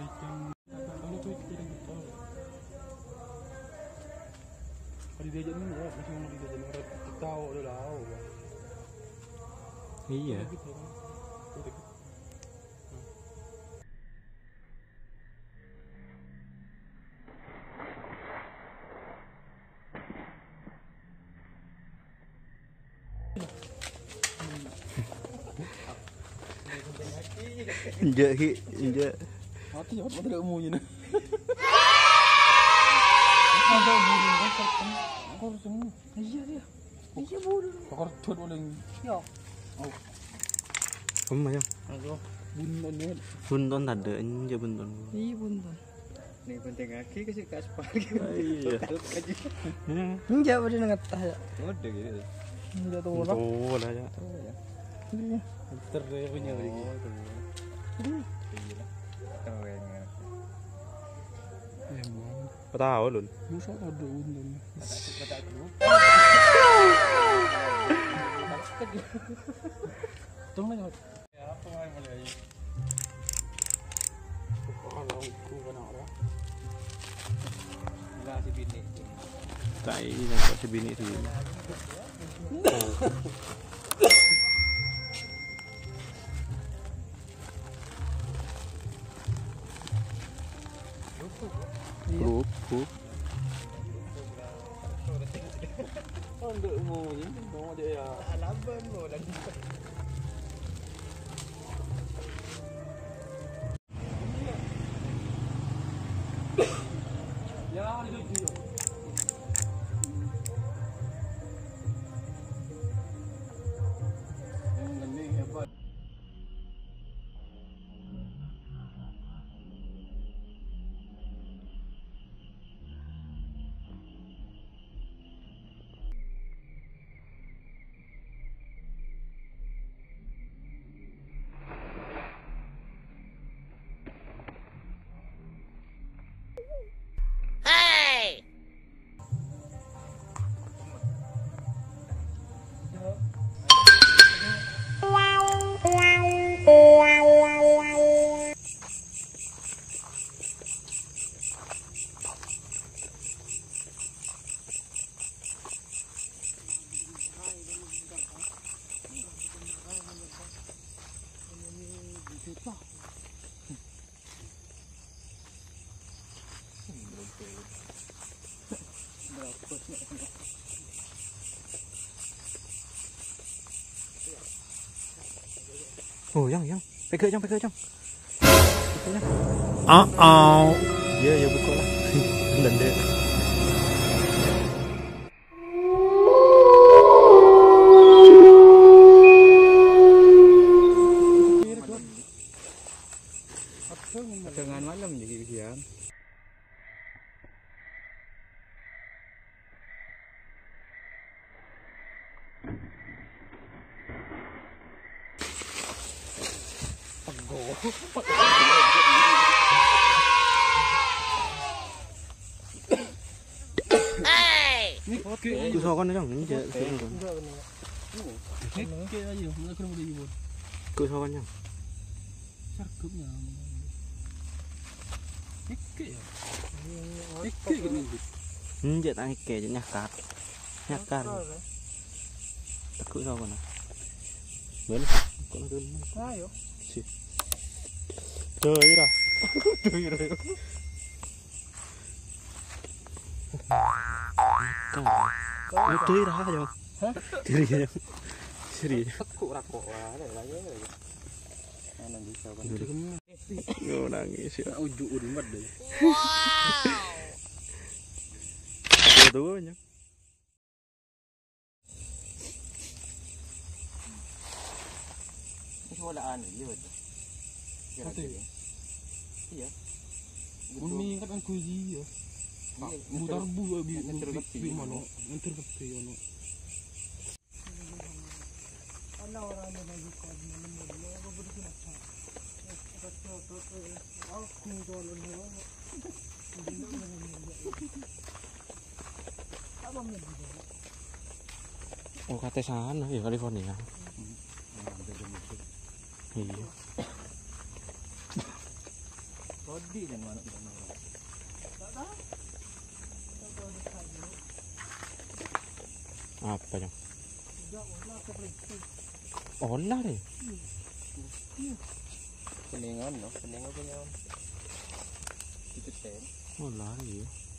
Iya. Injak ki, injak. Mati ya, mati dah umunya nih. Iya dia. Iya bodoh. Pakar tuh boleh. Ya. Kamu yang Aduh, bunton ni. bunton ada, injak bunton. Iya bunton. Ni penting kaki kasih ke aspal. Iya. Injak pada ngetah ya. Ada gitu. Injak tu orang. Oh, lah ya. Ini. Terus punya lagi. Ini. Keren ya. Emang. Kau tahu lun? Musa ada bunton. Kata dulu. Tunggu ni. Ya apa main mulai. Kalau aku kena orang. Gila si bini. Tak ini nampak sebini tu. Grup. Ada umunya, mau dia ya. Alaban lo lagi. Ya, ada dia. Oh, yang. Pegang jang. Ya buka lah. Dan dia. Dengan malam jadi siang. Aku sokan jang, injak. Oke aja, nak kena boleh ibu. Aku sokan jang. Cakepnya. Oke ya. Oke gini. Injak tak ike je nyakar. Aku sokan lah. Boleh. Kau nak dulu. Ayo. Si. Ira. Ira. Itu Ira jang. Hah? Diri jang. Serius. Aku rakok lah, lagi. Nanti bisa kan. Yo nangis ya. Ujuk umat deh. Tuh nya. Soalan dia betul. Iya. Umi kan aku dia. Mutar bu bi mana? Nganter ke ono. Ana orang ada lagi kau mana dia baru kena cak. Aku jalan dia. Apa menjadi? Oh kata sana ya California. Iya. Gede dan mana kita mau. Apa dong? Olah deh. Peningan no, peningan punya. Itu sen. Olah deh.